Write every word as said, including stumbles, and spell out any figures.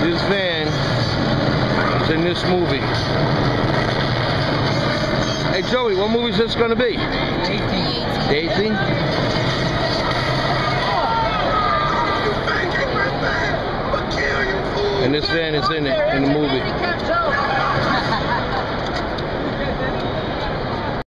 This van is in this movie. Hey Joey, what movie is this going to be? eighteen. eighteen? And this van is in it, in the movie.